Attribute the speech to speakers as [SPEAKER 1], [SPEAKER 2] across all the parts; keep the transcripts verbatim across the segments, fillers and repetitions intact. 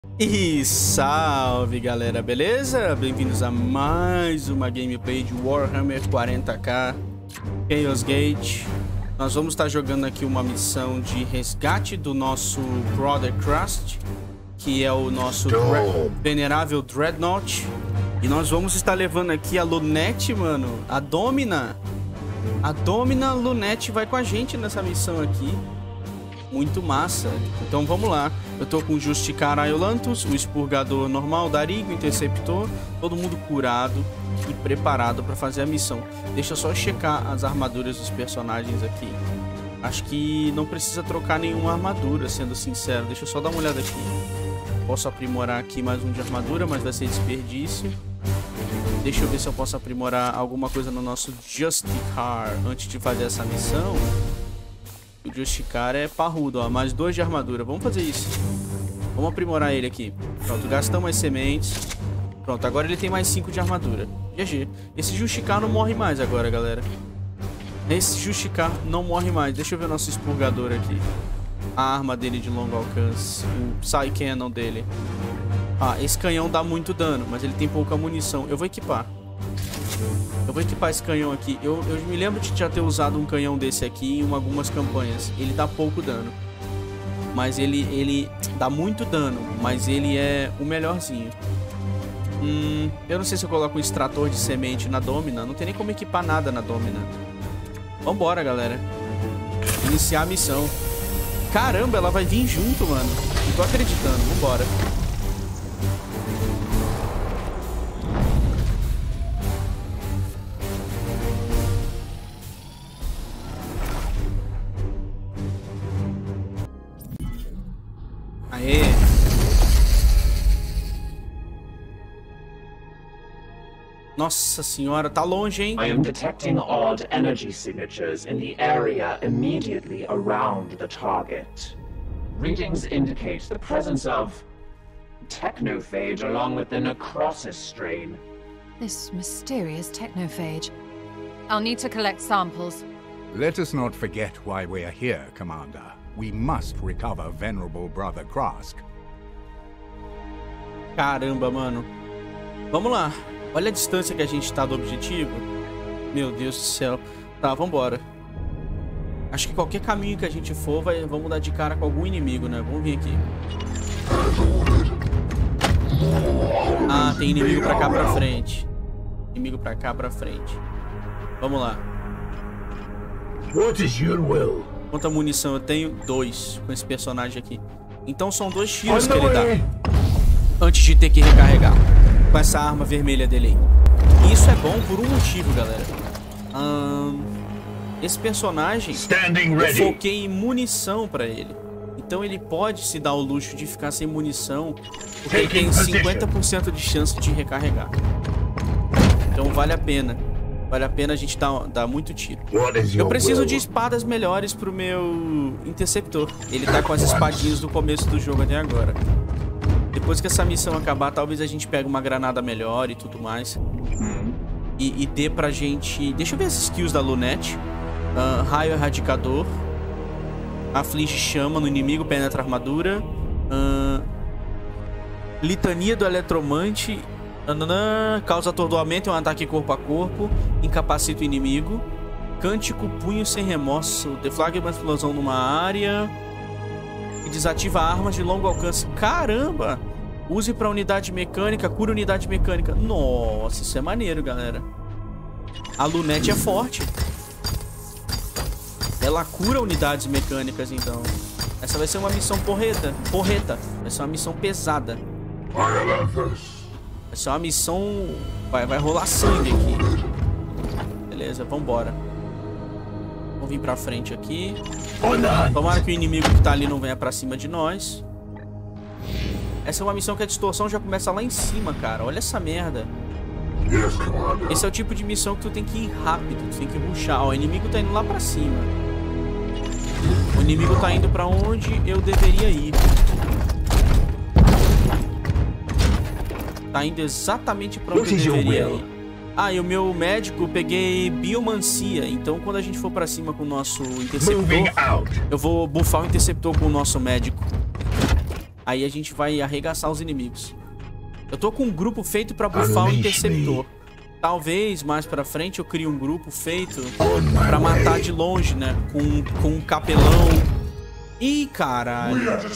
[SPEAKER 1] E salve galera, beleza? Bem-vindos a mais uma gameplay de Warhammer quarenta K Chaos Gate. Nós vamos estar jogando aqui uma missão de resgate do nosso Brother Crust, que é o nosso venerável Dreadnought. E nós vamos estar levando aqui a Lunette, mano, a Domina. A Domina Lunette vai com a gente nessa missão aqui. Muito massa. Então vamos lá. Eu tô com o Justicar Iolanthus, o Expurgador normal, Darigo, o Interceptor, todo mundo curado e preparado para fazer a missão. Deixa eu só checar as armaduras dos personagens aqui. Acho que não precisa trocar nenhuma armadura, sendo sincero. Deixa eu só dar uma olhada aqui. Posso aprimorar aqui mais um de armadura, mas vai ser desperdício. Deixa eu ver se eu posso aprimorar alguma coisa no nosso Justicar antes de fazer essa missão. O Justicar é parrudo, ó. Mais dois de armadura. Vamos fazer isso. Vamos aprimorar ele aqui. Pronto, gastamos as sementes. Pronto, agora ele tem mais cinco de armadura. G G. Esse Justicar não morre mais agora, galera. Esse Justicar não morre mais. Deixa eu ver o nosso expurgador aqui. A arma dele de longo alcance. O Psy Cannon dele. Ah, esse canhão dá muito dano, mas ele tem pouca munição. Eu vou equipar. Eu vou equipar esse canhão aqui. Eu, eu me lembro de já ter usado um canhão desse aqui em algumas campanhas. Ele dá pouco dano. Mas ele, ele dá muito dano. Mas ele é o melhorzinho. Hum, eu não sei se eu coloco um extrator de semente na Domina. Não tem nem como equipar nada na Domina. Vambora, galera. Iniciar a missão. Caramba, ela vai vir junto, mano. Não tô acreditando. Vambora. Aê. Nossa senhora, tá longe, hein?
[SPEAKER 2] I am detecting odd energy signatures in the area immediately around the target. Readings indicate the presence of technophage along with the necrosis strain.
[SPEAKER 3] This mysterious technophage. I'll need to collect samples.
[SPEAKER 4] Let us not forget why we are here, Commander. We must recover Venerable Brother Krask.
[SPEAKER 1] Caramba, mano. Vamos lá. Olha a distância que a gente tá do objetivo. Meu Deus do céu. Tá, vambora. Acho que qualquer caminho que a gente for, vai, vamos dar de cara com algum inimigo, né? Vamos vir aqui. Ah, tem inimigo pra cá pra frente. Inimigo pra cá pra frente. Vamos lá.
[SPEAKER 5] What is your will?
[SPEAKER 1] Quanta munição eu tenho? Dois com esse personagem aqui. Então são dois tiros que ele dá antes de ter que recarregar com essa arma vermelha dele aí. E isso é bom por um motivo, galera. Hum, esse personagem, eu foquei em munição pra ele. Então ele pode se dar o luxo de ficar sem munição, porque ele tem cinquenta por cento de chance de recarregar. Então vale a pena. Vale a pena a gente dar, dar muito tiro. Eu preciso de espadas melhores pro meu Interceptor. Ele tá com as espadinhas do começo do jogo até agora. Depois que essa missão acabar, talvez a gente pegue uma granada melhor e tudo mais. E, e dê pra gente... Deixa eu ver as skills da Lunette. Uh, raio erradicador. Aflige chama no inimigo, penetra armadura. Uh, litania do eletromante. Nananã, causa atordoamento em um ataque corpo a corpo. Incapacita o inimigo. Cântico punho sem remorso. Deflagra uma explosão numa área. E desativa armas de longo alcance. Caramba! Use para unidade mecânica. Cura unidade mecânica. Nossa, isso é maneiro, galera. A Lunette é forte. Ela cura unidades mecânicas, então. Essa vai ser uma missão porreta. Porreta. Vai ser uma missão pesada. Vai ser uma missão... Vai, vai rolar sangue aqui. Beleza, vambora. Vamos vir pra frente aqui. Tomara que o inimigo que tá ali não venha pra cima de nós. Essa é uma missão que a distorção já começa lá em cima, cara. Olha essa merda. Esse é o tipo de missão que tu tem que ir rápido. Tu tem que rushar. Ó, o inimigo tá indo lá pra cima. O inimigo tá indo pra onde eu deveria ir. Tá indo exatamente pra onde eu deveria ir. Ah, e o meu médico, eu peguei biomancia. Então quando a gente for pra cima com o nosso interceptor, eu vou buffar o interceptor com o nosso médico. Aí a gente vai arregaçar os inimigos. Eu tô com um grupo feito pra buffar o interceptor. Talvez mais pra frente eu crie um grupo feito pra matar de longe, né? Com, com um capelão. Ih, caralho.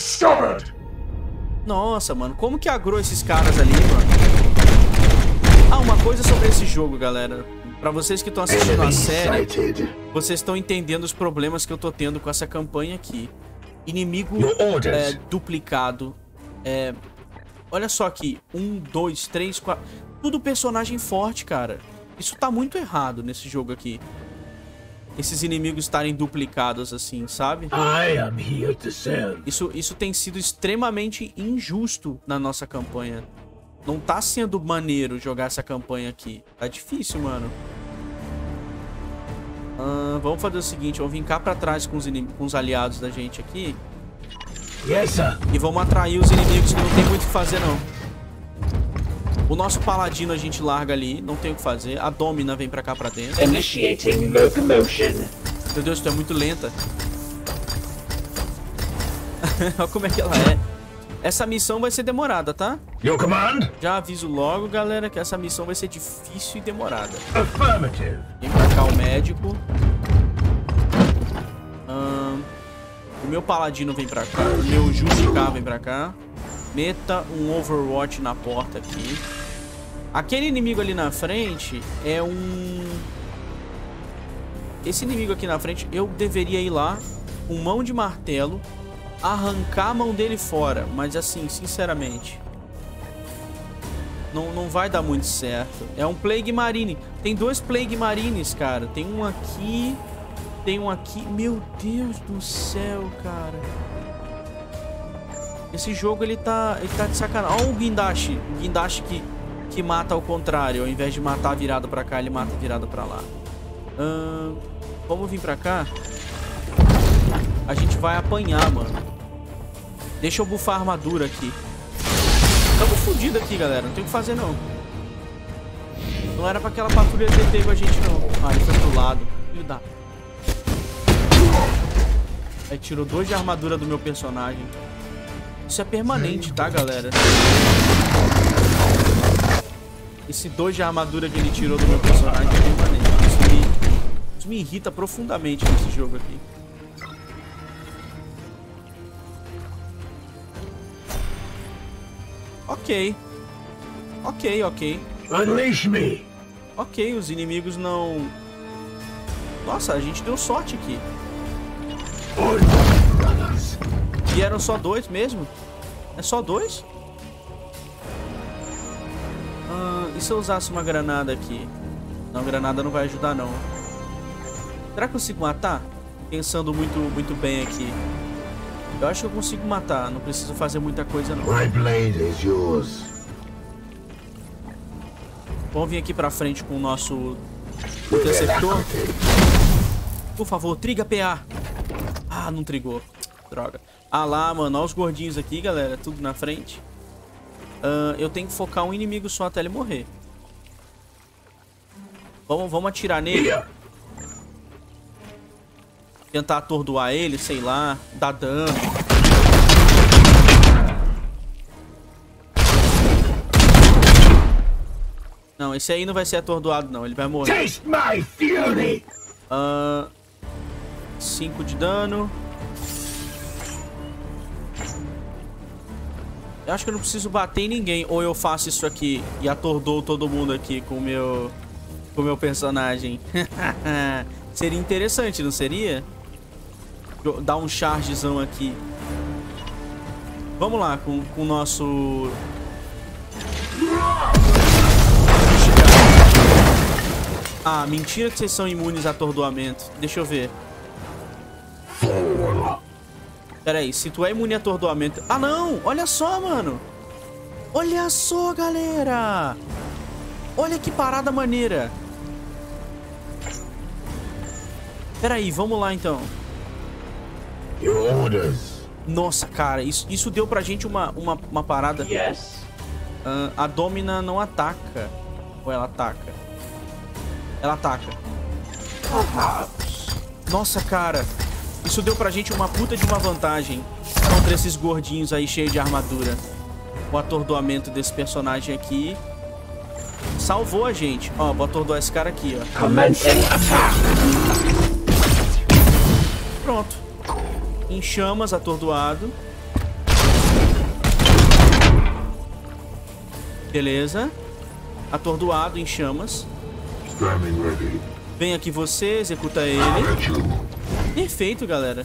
[SPEAKER 1] Nossa, mano. Como que agrou esses caras ali, mano? Ah, uma coisa sobre esse jogo, galera. Pra vocês que estão assistindo a série, vocês estão entendendo os problemas que eu tô tendo com essa campanha aqui. Inimigo é, duplicado. É, olha só aqui. Um, dois, três, quatro... Tudo personagem forte, cara. Isso tá muito errado nesse jogo aqui. Esses inimigos estarem duplicados assim, sabe? Isso, isso tem sido extremamente injusto na nossa campanha. Não tá sendo maneiro jogar essa campanha aqui. Tá difícil, mano. Uh, vamos fazer o seguinte. Vamos vir cá pra trás com os, com os aliados da gente aqui.
[SPEAKER 5] Yes, sir.
[SPEAKER 1] E vamos atrair os inimigos que não tem muito o que fazer, não. O nosso paladino a gente larga ali. Não tem o que fazer. A Domina vem pra cá pra dentro.
[SPEAKER 2] Initiating locomotion.
[SPEAKER 1] Meu Deus, tu é muito lenta. Olha como é que ela é. Essa missão vai ser demorada, tá?
[SPEAKER 5] Your command?
[SPEAKER 1] Já aviso logo, galera, que essa missão vai ser difícil e demorada.
[SPEAKER 5] Affirmative.
[SPEAKER 1] Vem pra cá o médico. Hum, o meu paladino vem pra cá. O meu Justicar vem pra cá. Meta um Overwatch na porta aqui. Aquele inimigo ali na frente é um... Esse inimigo aqui na frente, eu deveria ir lá com mão de martelo, arrancar a mão dele fora. Mas assim, sinceramente, Não, não vai dar muito certo. É um Plague Marine. Tem dois Plague Marines, cara. Tem um aqui. Tem um aqui. Meu Deus do céu, cara. Esse jogo, ele tá, ele tá de sacanagem. Olha o Guindaste. O Guindaste que, que mata ao contrário. Ao invés de matar virado pra cá, ele mata virado pra lá. Hum, vamos vir pra cá. A gente vai apanhar, mano. Deixa eu buffar a armadura aqui. Tamo fudido aqui, galera. Não tem o que fazer, não. Não era pra aquela patrulha ter pego a gente, não. Ah, ele foi pro lado. Filho da... Aí tirou dois de armadura do meu personagem. Isso é permanente, tá, galera? Esse dois de armadura que ele tirou do meu personagem é permanente. Isso me, isso me irrita profundamente nesse jogo aqui. Ok. Ok, ok.
[SPEAKER 5] Unleash me.
[SPEAKER 1] Ok, os inimigos não... Nossa, a gente deu sorte aqui. E eram só dois mesmo? É só dois? Ah, e se eu usasse uma granada aqui? Não, granada não vai ajudar, não. Será que eu consigo matar? Pensando muito, muito bem aqui. Eu acho que eu consigo matar. Não preciso fazer muita coisa, não.
[SPEAKER 5] My blade is yours.
[SPEAKER 1] Vamos vir aqui pra frente com o nosso interceptor. Por favor, triga P A. Ah, não trigou. Droga. Ah lá, mano. Olha os gordinhos aqui, galera. Tudo na frente. Uh, eu tenho que focar um inimigo só até ele morrer. Vamos, vamos atirar nele. Tentar atordoar ele, sei lá. Dar dano. Não, esse aí não vai ser atordoado, não. Ele vai morrer.
[SPEAKER 5] Taste my fury.
[SPEAKER 1] Uh, cinco de dano. Eu acho que eu não preciso bater em ninguém. Ou eu faço isso aqui e atordou todo mundo aqui com o meu, com o meu personagem. Seria interessante, não seria? Dar um chargezão aqui. Vamos lá, com, com o nosso... Ah, mentira que vocês são imunes a atordoamento. Deixa eu ver. Pera aí, se tu é imune a atordoamento... Ah, não! Olha só, mano! Olha só, galera! Olha que parada maneira! Pera aí, vamos lá, então.
[SPEAKER 5] Your orders.
[SPEAKER 1] Nossa, cara, isso, isso deu pra gente uma, uma, uma parada.
[SPEAKER 2] Yes.
[SPEAKER 1] Uh, a Domina não ataca. Ou ela ataca? Ela ataca. Nossa, cara. Isso deu pra gente uma puta de uma vantagem. Contra esses gordinhos aí cheios de armadura. O atordoamento desse personagem aqui salvou a gente. Ó, vou atordoar esse cara aqui, ó. Pronto. Em chamas, atordoado. Beleza. Atordoado, em chamas. Vem aqui você, executa ele. Perfeito, galera.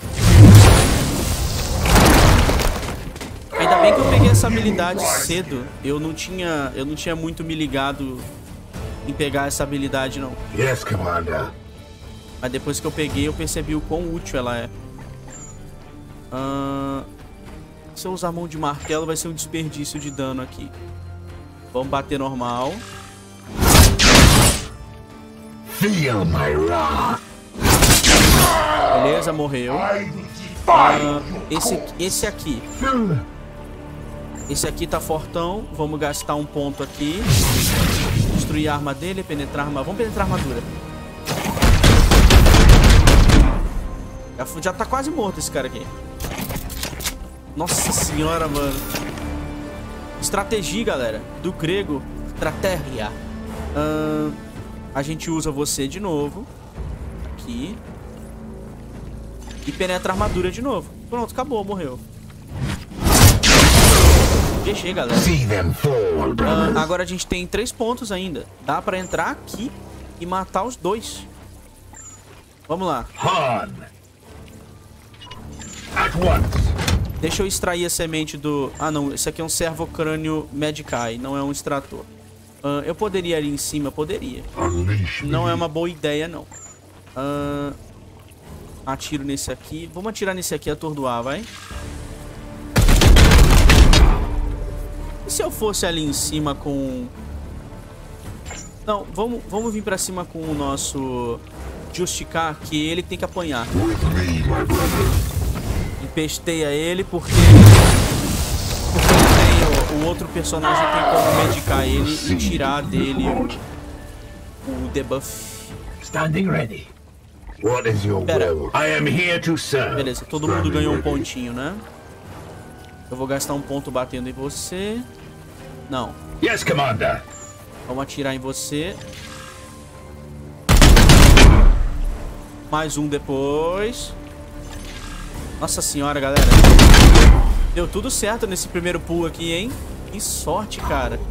[SPEAKER 1] Ainda bem que eu peguei essa habilidade cedo. Eu não tinha, eu não tinha muito me ligado em pegar essa habilidade, não.
[SPEAKER 5] Yes, Commander.
[SPEAKER 1] Mas depois que eu peguei, eu percebi o quão útil ela é. Uh, se eu usar a mão de martelo, vai ser um desperdício de dano aqui. Vamos bater normal.
[SPEAKER 5] Feel my wrath.
[SPEAKER 1] Beleza, morreu. Uh, esse, esse aqui. Esse aqui tá fortão. Vamos gastar um ponto aqui. Destruir a arma dele, penetrar a arma. Vamos penetrar a armadura. Já, já tá quase morto esse cara aqui. Nossa senhora, mano. Estratégia, galera. Do grego, estratégia. Uh, a gente usa você de novo. Aqui. E penetra a armadura de novo. Pronto, acabou, morreu. G G, galera. Uh, agora a gente tem três pontos ainda. Dá pra entrar aqui e matar os dois. Vamos lá.
[SPEAKER 5] Han. At once.
[SPEAKER 1] Deixa eu extrair a semente do... Ah, não. Esse aqui é um servocrânio Medicai. Não é um extrator. Uh, eu poderia ali em cima? Poderia. Não é uma boa ideia, não. Uh, atiro nesse aqui. Vamos atirar nesse aqui e atordoar, vai. E se eu fosse ali em cima com... Não, vamos, vamos vir pra cima com o nosso Justicar, que ele tem que apanhar. Empesteia ele porque... Porque ele tem, o, o outro personagem tem como medicar ele e tirar dele o, o debuff.
[SPEAKER 5] Standing ready. What is your will? I am here to serve.
[SPEAKER 1] Beleza, todo mundo ganhou um pontinho, né? Eu vou gastar um ponto batendo em você. Não.
[SPEAKER 5] Yes, Commander.
[SPEAKER 1] Vamos atirar em você. Mais um depois. Nossa senhora, galera. Deu tudo certo nesse primeiro pull aqui, hein? Que sorte, cara.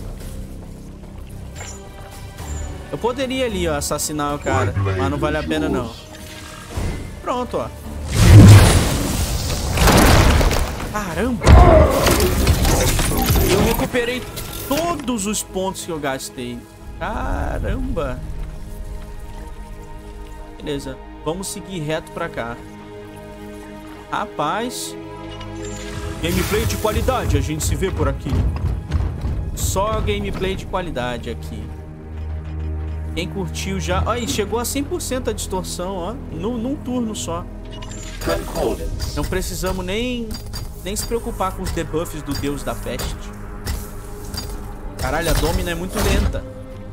[SPEAKER 1] Eu poderia ali, ó, assassinar o cara, mas não vale a pena, não. Pronto, ó. Caramba! Eu recuperei todos os pontos que eu gastei. Caramba! Beleza. Vamos seguir reto pra cá. Rapaz. Gameplay de qualidade. A gente se vê por aqui. Só gameplay de qualidade aqui. Quem curtiu já... Aí, chegou a cem por cento a distorção, ó. Num, num turno só. Não precisamos nem... Nem se preocupar com os debuffs do deus da peste. Caralho, a Domina é muito lenta.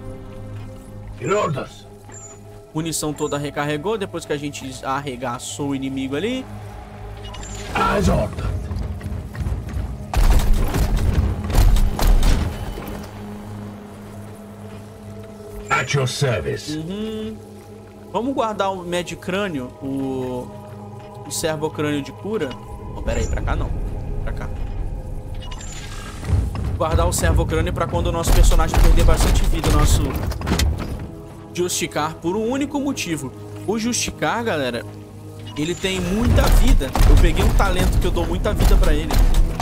[SPEAKER 1] Munição toda recarregou depois que a gente arregaçou o inimigo ali.
[SPEAKER 5] As ordered. At your service.
[SPEAKER 1] Uhum. Vamos guardar o Medicrânio, o, o servocrânio de cura. Oh, pera aí, pra cá não. Pra cá. Guardar o servocrânio pra quando o nosso personagem perder bastante vida. O nosso Justicar, por um único motivo. O Justicar, galera, ele tem muita vida. Eu peguei um talento que eu dou muita vida pra ele.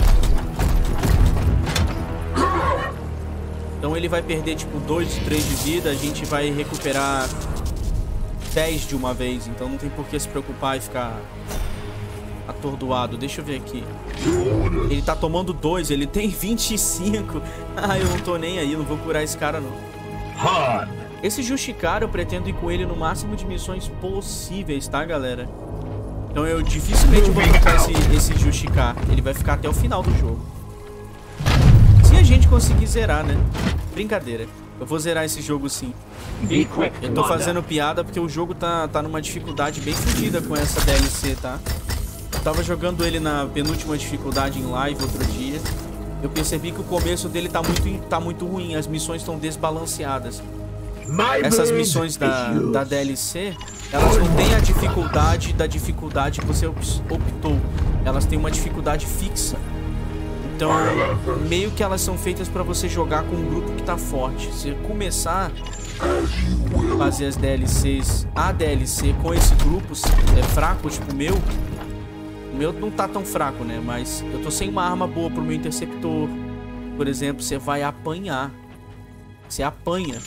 [SPEAKER 1] Então ele vai perder tipo dois, três de vida. A gente vai recuperar dez de uma vez. Então não tem por que se preocupar e ficar atordoado. Deixa eu ver aqui. Ele tá tomando dois, ele tem vinte e cinco. Ah, eu não tô nem aí, não vou curar esse cara não. Esse Justicar eu pretendo ir com ele no máximo de missões possíveis, tá, galera? Então eu dificilmente vou trocar esse, esse Justicar. Ele vai ficar até o final do jogo. Se a gente conseguir zerar, né? Brincadeira. Eu vou zerar esse jogo sim. Eu tô fazendo piada porque o jogo tá, tá numa dificuldade bem fodida com essa D L C, tá? tava jogando ele na penúltima dificuldade em live outro dia. Eu percebi que o começo dele tá muito, tá muito ruim. As missões estão desbalanceadas. Essas missões da, da D L C, elas não têm a dificuldade da dificuldade que você optou. Elas têm uma dificuldade fixa. Então, meio que elas são feitas pra você jogar com um grupo que tá forte. Se começar a fazer as D L Cs, a D L C com esse grupo é fraco, tipo o meu. O meu não tá tão fraco, né? Mas eu tô sem uma arma boa pro meu interceptor. Por exemplo, você vai apanhar. Você apanha.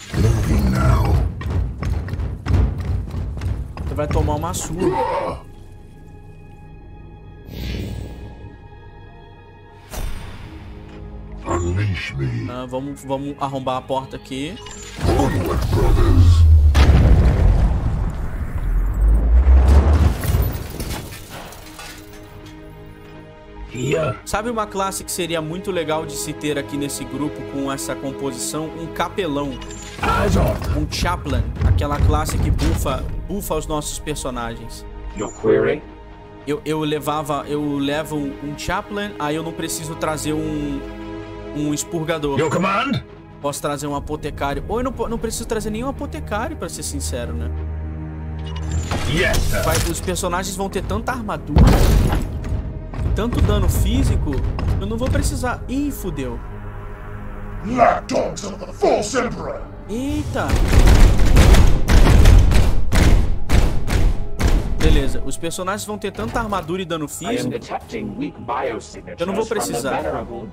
[SPEAKER 1] Você vai tomar uma surra. Ah, vamos, vamos arrombar a porta aqui. Sabe uma classe que seria muito legal de se ter aqui nesse grupo com essa composição? Um capelão. Um chaplain. Aquela classe que bufa, bufa os nossos personagens.
[SPEAKER 2] Your query?
[SPEAKER 1] Eu, eu levava, eu levo um chaplain, aí eu não preciso trazer um, um expurgador.
[SPEAKER 5] Your command?
[SPEAKER 1] Posso trazer um apotecário. Ou eu não, não preciso trazer nenhum apotecário, pra ser sincero, né?
[SPEAKER 5] Yes, sir.
[SPEAKER 1] Vai, os personagens vão ter tanta armadura, tanto dano físico, eu não vou precisar. Ih, fudeu.
[SPEAKER 6] Lapdogs of the false emperor.
[SPEAKER 1] Eita. Beleza, os personagens vão ter tanta armadura e dano físico. Eu não vou precisar.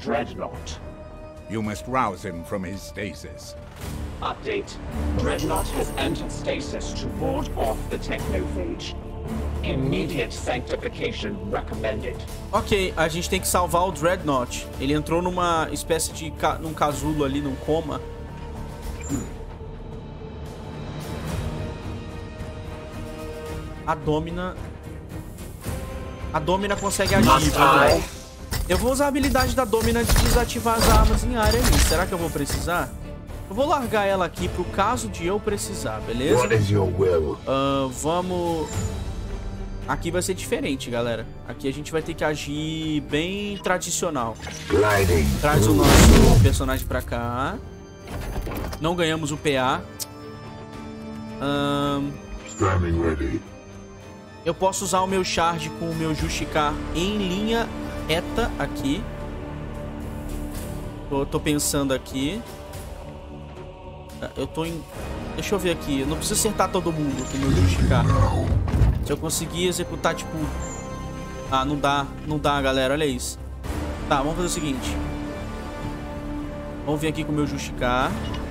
[SPEAKER 4] You must rouse him from his stasis.
[SPEAKER 2] Update. Dreadnought has entered stasis to ward off the technophage. Immediate sanctification recommended.
[SPEAKER 1] Ok, a gente tem que salvar o Dreadnought. Ele entrou numa espécie de ca... num casulo ali, num coma. A Domina... A Domina consegue agir. Mas... Eu vou usar a habilidade da Domina de desativar as armas em área ali. Será que eu vou precisar? Eu vou largar ela aqui pro caso de eu precisar, beleza?
[SPEAKER 5] What is your will?
[SPEAKER 1] Uh, vamos... Aqui vai ser diferente, galera. Aqui a gente vai ter que agir bem tradicional. Traz o nosso personagem pra cá. Não ganhamos o P A. Um...
[SPEAKER 5] Standing ready.
[SPEAKER 1] Eu posso usar o meu charge com o meu Justicar em linha reta aqui. Tô, tô pensando aqui. Eu tô em... Deixa eu ver aqui. Eu não preciso acertar todo mundo com o meu Justicar. Se eu conseguir executar, tipo... Ah, não dá. Não dá, galera. Olha isso. Tá, vamos fazer o seguinte. Vamos vir aqui com o meu Justicar.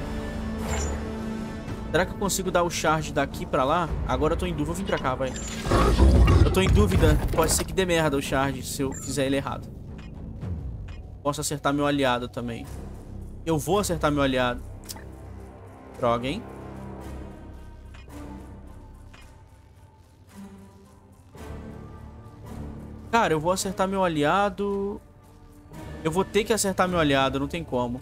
[SPEAKER 1] Será que eu consigo dar o charge daqui pra lá? Agora eu tô em dúvida. Vou vir pra cá, vai. Eu tô em dúvida. Pode ser que dê merda o charge se eu fizer ele errado. Posso acertar meu aliado também. Eu vou acertar meu aliado. Droga, hein? Cara, eu vou acertar meu aliado. Eu vou ter que acertar meu aliado, não tem como.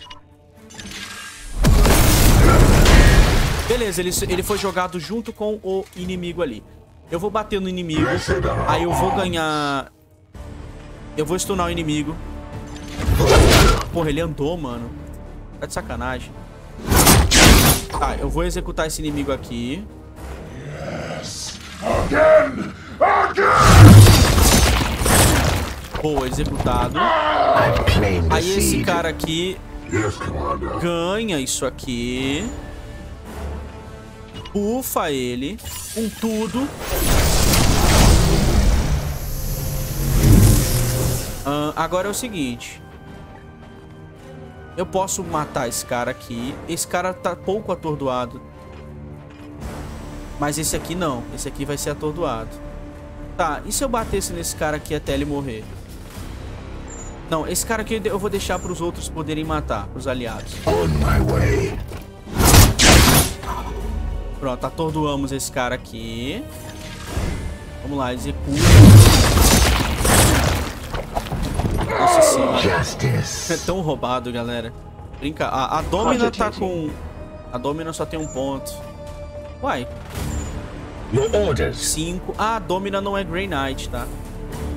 [SPEAKER 1] Beleza, ele, ele foi jogado junto com o inimigo ali. Eu vou bater no inimigo. Aí eu vou ganhar... Eu vou stunar o inimigo. Porra, ele andou, mano. Tá de sacanagem. Tá, eu vou executar esse inimigo aqui.
[SPEAKER 6] Again! Again!
[SPEAKER 1] Boa, executado. Aí esse cara aqui ganha isso aqui. Bufa ele com tudo. Uh, agora é o seguinte. Eu posso matar esse cara aqui. Esse cara tá pouco atordoado. Mas esse aqui não. Esse aqui vai ser atordoado. Tá, e se eu batesse nesse cara aqui até ele morrer? Não, esse cara aqui eu vou deixar para os outros poderem matar, para os aliados.
[SPEAKER 5] On my way.
[SPEAKER 1] Pronto, atordoamos esse cara aqui. Vamos lá, executa. Nossa senhora.
[SPEAKER 5] Justice.
[SPEAKER 1] É tão roubado, galera. Brinca. A, a Domina tá com... A Domina só tem um ponto. Uai.
[SPEAKER 5] Your orders.
[SPEAKER 1] Cinco. Ah, a Domina não é Grey Knight, tá?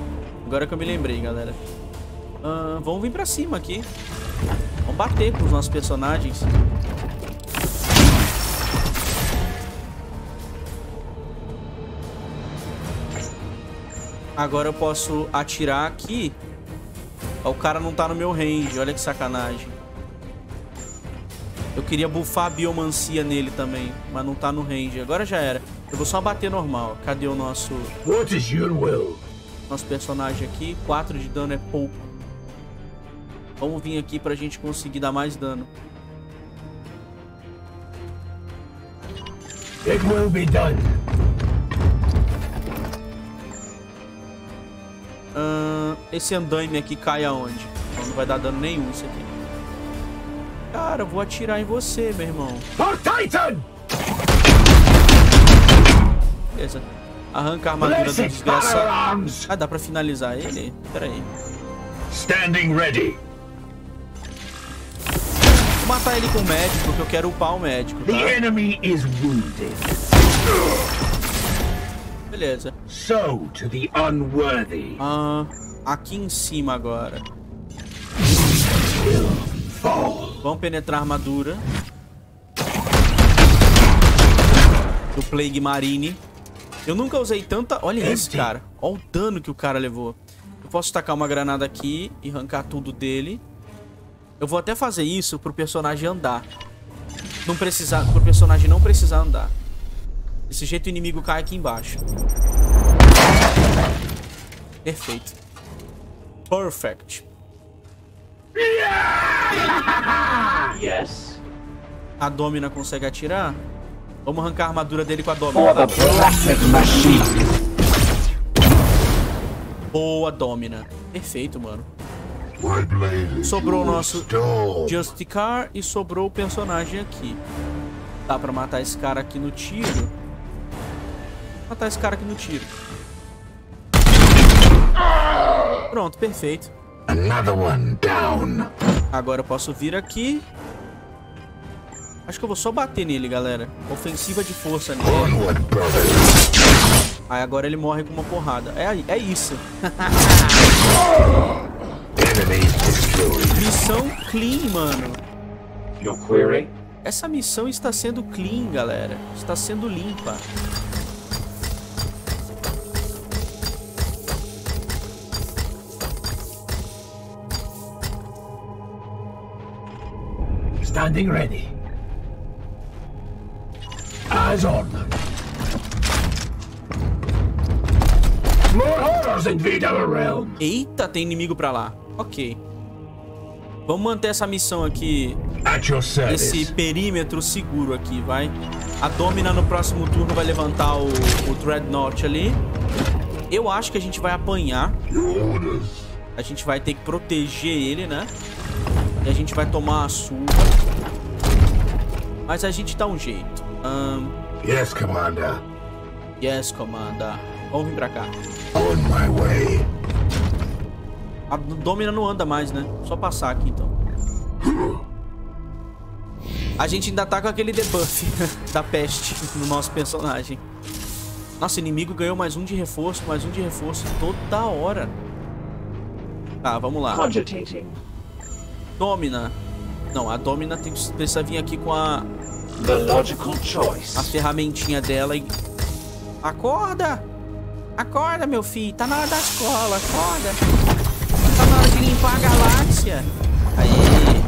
[SPEAKER 1] Agora que eu me lembrei, galera. Uh, vamos vir pra cima aqui. Vamos bater com os nossos personagens. Agora eu posso atirar aqui. O cara não tá no meu range. Olha que sacanagem. Eu queria buffar a biomancia nele também, mas não tá no range. Agora já era. Eu vou só bater normal. Cadê o nosso...
[SPEAKER 5] What is your will?
[SPEAKER 1] Nosso personagem aqui. quatro de dano é pouco. Vamos vir aqui pra gente conseguir dar mais dano.
[SPEAKER 5] It will be done.
[SPEAKER 1] Uh, esse andaime aqui cai aonde? Não, não vai dar dano nenhum isso aqui. Cara, eu vou atirar em você, meu irmão.
[SPEAKER 5] For Titan!
[SPEAKER 1] Beleza. Arranca a armadura do desgraçado. Ah, dá pra finalizar ele? Pera aí.
[SPEAKER 5] Standing ready.
[SPEAKER 1] Vou matar ele com o médico, porque eu quero upar o médico, tá?
[SPEAKER 5] The enemy is wounded.
[SPEAKER 1] Beleza.
[SPEAKER 5] So to the unworthy.
[SPEAKER 1] Ah, aqui em cima agora. Vamos penetrar a armadura do Plague Marine. Eu nunca usei tanta... Olha isso, cara. Olha o dano que o cara levou. Eu posso tacar uma granada aqui e arrancar tudo dele. Eu vou até fazer isso pro personagem andar. Não precisar... Pro personagem não precisar andar. Desse jeito o inimigo cai aqui embaixo. Perfeito. Perfect.
[SPEAKER 2] Yes.
[SPEAKER 1] A Domina consegue atirar? Vamos arrancar a armadura dele com a Domina.
[SPEAKER 2] For the blessed machine.
[SPEAKER 1] Boa, Domina. Perfeito, mano. Sobrou o nosso Justicar e sobrou o personagem aqui. Dá pra matar esse cara aqui no tiro. Matar esse cara aqui no tiro. Pronto, perfeito.
[SPEAKER 5] Another one down.
[SPEAKER 1] Agora eu posso vir aqui. Acho que eu vou só bater nele, galera. Ofensiva de força nele. Aí agora ele morre com uma porrada. É, é isso. Missão clean, mano.
[SPEAKER 2] Your query?
[SPEAKER 1] Essa missão está sendo clean, galera. Está sendo limpa.
[SPEAKER 5] Standing ready. Eyes on. More horrors invade our realm.
[SPEAKER 1] Eita, tem inimigo pra lá. Ok. Vamos manter essa missão aqui.
[SPEAKER 5] At your service.
[SPEAKER 1] Esse perímetro seguro aqui, vai. A Domina no próximo turno vai levantar o, o Dreadnought ali. Eu acho que a gente vai apanhar. A gente vai ter que proteger ele, né? E a gente vai tomar a surra. Mas a gente dá um jeito. Um...
[SPEAKER 5] Yes, Commander.
[SPEAKER 1] Yes, Commander. Vamos vir pra cá.
[SPEAKER 5] On my way.
[SPEAKER 1] A Domina não anda mais, né? Só passar aqui, então. A gente ainda tá com aquele debuff da peste no nosso personagem. Nossa, o inimigo ganhou mais um de reforço, mais um de reforço toda hora. Tá, vamos lá. Domina. Não, a Domina tem, precisa vir aqui com a...
[SPEAKER 2] The logical choice.
[SPEAKER 1] A ferramentinha dela e... Acorda! Acorda, meu filho. Tá na hora da escola. Acorda. Tá na hora de limpar a galáxia. Aê.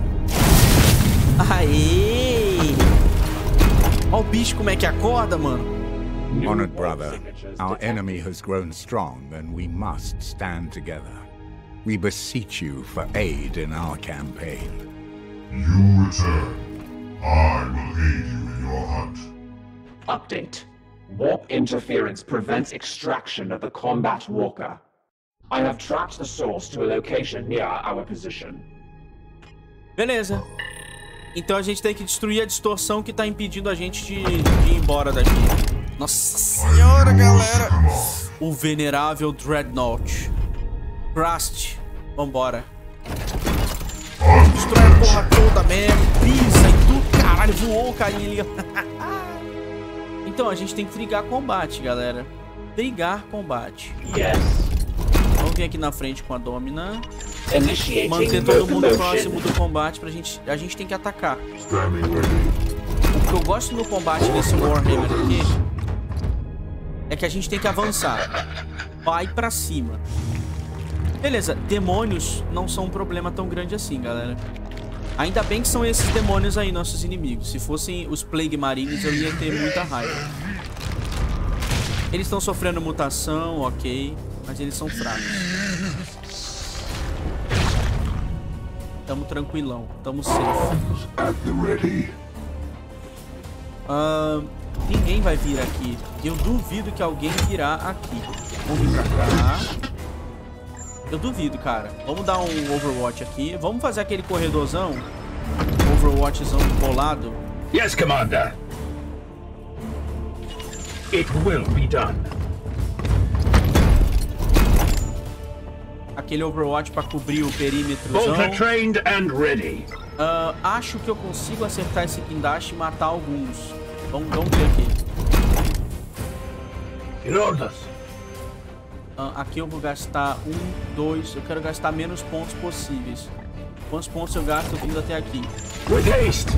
[SPEAKER 1] Aê. Olha o bicho como é que acorda, mano.
[SPEAKER 4] Honored brother, our enemy has grown strong and we must stand together. We beseech you for aid in our campaign.
[SPEAKER 6] You return. I will aid you in your hunt.
[SPEAKER 2] Update. Warp interference prevents extraction of the combat walker. I have tracked the source to a location near our position.
[SPEAKER 1] Beleza. Então a gente tem que destruir a distorção que tá impedindo a gente de, de ir embora daqui. Nossa senhora, galera. O venerável Dreadnought. Crust. Vambora. Destrói a porra toda mesmo. Pisa e tudo. Caralho, voou o carinha ali. Então a gente tem que trigar combate, galera. Trigar combate.
[SPEAKER 2] Yes.
[SPEAKER 1] Vamos vir aqui na frente com a Domina.
[SPEAKER 2] Initiating
[SPEAKER 1] Manter todo mundo
[SPEAKER 2] locomotion.
[SPEAKER 1] próximo do combate pra gente... A gente tem que atacar. O que eu gosto no combate desse Warhammer aqui é que a gente tem que avançar. Vai pra cima. Beleza, demônios não são um problema tão grande assim, galera. Ainda bem que são esses demônios aí, nossos inimigos. Se fossem os Plague Marines, eu ia ter muita raiva. Eles estão sofrendo mutação, ok. Mas eles são fracos. Tamo tranquilão, tamo safe. Uh, ninguém vai vir aqui. Eu duvido que alguém virá aqui. Vamos vir pra cá. Eu duvido, cara. Vamos dar um Overwatch aqui. Vamos fazer aquele corredorzão. Overwatchzão bolado.
[SPEAKER 5] Yes, Commander. It will be done.
[SPEAKER 1] Aquele Overwatch pra cobrir o perímetro.
[SPEAKER 5] Bolter trained and ready.
[SPEAKER 1] Uh, acho que eu consigo acertar esse guindaste e matar alguns. Vamos, vamos ver aqui.
[SPEAKER 5] In orders.
[SPEAKER 1] Uh, aqui eu vou gastar um, dois. Eu quero gastar menos pontos possíveis. Quantos pontos eu gasto vindo até aqui?
[SPEAKER 5] With haste.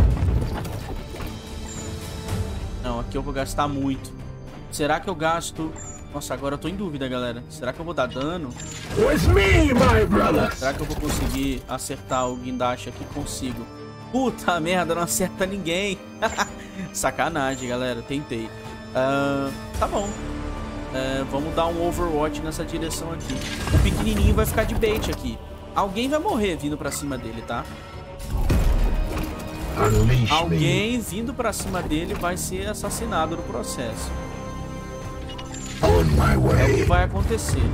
[SPEAKER 1] Não, aqui eu vou gastar muito. Será que eu gasto... Nossa, agora eu tô em dúvida, galera. Será que eu vou dar dano?
[SPEAKER 5] With me, my brothers.
[SPEAKER 1] Será que eu vou conseguir acertar o guindaste aqui? Consigo. Puta merda, não acerta ninguém. Sacanagem, galera. Tentei. Uh, tá bom. Uh, vamos dar um Overwatch nessa direção aqui. O pequenininho vai ficar de bait aqui. Alguém vai morrer vindo pra cima dele, tá?
[SPEAKER 5] Unleash
[SPEAKER 1] Alguém vindo pra cima dele vai ser assassinado no processo.
[SPEAKER 5] On my
[SPEAKER 1] É o
[SPEAKER 5] way.
[SPEAKER 1] que vai acontecer.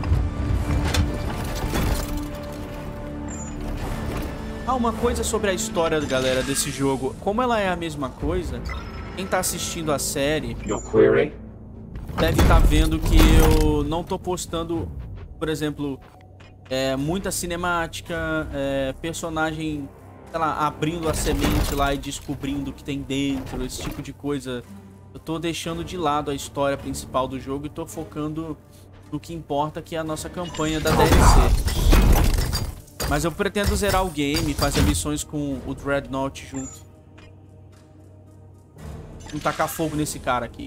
[SPEAKER 1] Ah, uma coisa sobre a história, galera, desse jogo. Como ela é a mesma coisa, quem tá assistindo a série
[SPEAKER 2] Your query?
[SPEAKER 1] deve estar vendo que eu não tô postando, por exemplo, é, muita cinemática, é, personagem, sei lá, abrindo a semente lá e descobrindo o que tem dentro, esse tipo de coisa. Eu tô deixando de lado a história principal do jogo e tô focando no que importa, que é a nossa campanha da D L C. Mas eu pretendo zerar o game, fazer missões com o Dreadnought junto. Vamos tacar fogo nesse cara aqui.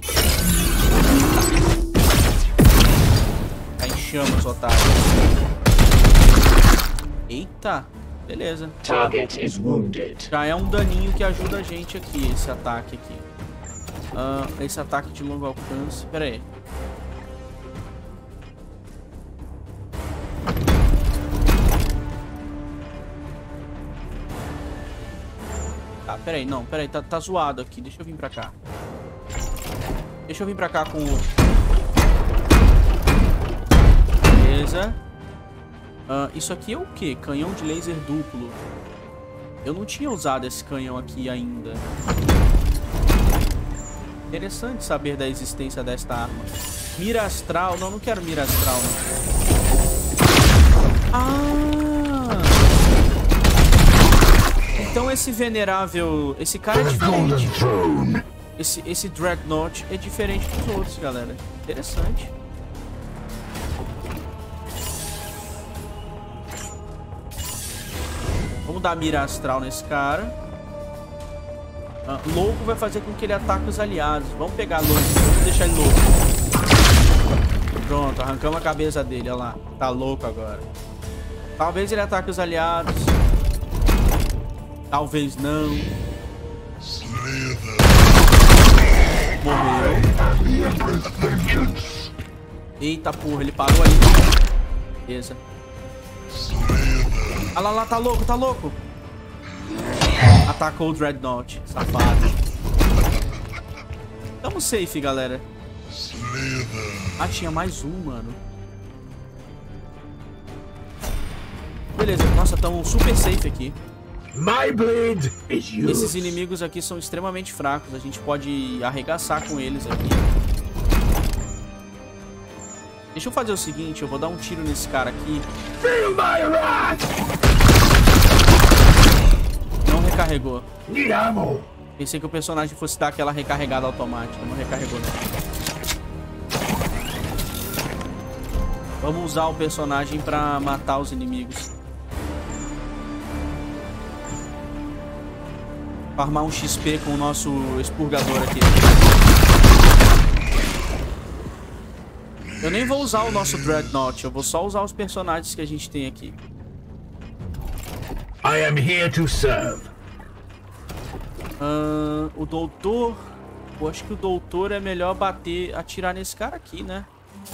[SPEAKER 1] Tá em chamas, otário. Eita, beleza.
[SPEAKER 2] Target is wounded.
[SPEAKER 1] Já é um daninho que ajuda a gente aqui, esse ataque aqui. Uh, esse ataque de longo alcance. Pera aí. Tá, pera aí. Não, pera aí. Tá, tá zoado aqui. Deixa eu vir pra cá. Deixa eu vir pra cá com o... Beleza. Uh, isso aqui é o quê? Canhão de laser duplo. Eu não tinha usado esse canhão aqui ainda. Interessante saber da existência desta arma. Mira astral. Não, não quero mira astral. Não. Ah! Então esse venerável... Esse cara é diferente. Esse, esse Dreadnought é diferente dos outros, galera. Interessante. Vamos dar mira astral nesse cara. Ah, louco vai fazer com que ele ataque os aliados. Vamos pegar louco. Vamos deixar ele louco. Pronto, arrancamos a cabeça dele. Olha lá. Tá louco agora. Talvez ele ataque os aliados. Talvez não. Morreu. Eita porra, ele parou ali. Beleza. Olha lá, lá, tá louco, tá louco. Atacou o Dreadnought, safado. Tamo safe, galera. Ah, tinha mais um, mano. Beleza, nossa, tamo super safe aqui.
[SPEAKER 5] My blade is yours.
[SPEAKER 1] Esses inimigos aqui são extremamente fracos. A gente pode arregaçar com eles aqui. Deixa eu fazer o seguinte, eu vou dar um tiro nesse cara aqui.
[SPEAKER 5] Feel my wrath.
[SPEAKER 1] Não recarregou.
[SPEAKER 5] Need ammo.
[SPEAKER 1] Pensei que o personagem fosse dar aquela recarregada automática. Não recarregou, não. Vamos usar o personagem pra matar os inimigos. Farmar um X P com o nosso expurgador aqui. Eu nem vou usar o nosso Dreadnought, eu vou só usar os personagens que a gente tem aqui.
[SPEAKER 5] I am here to serve.
[SPEAKER 1] Uh, o doutor... Eu acho que o doutor é melhor bater, atirar nesse cara aqui, né?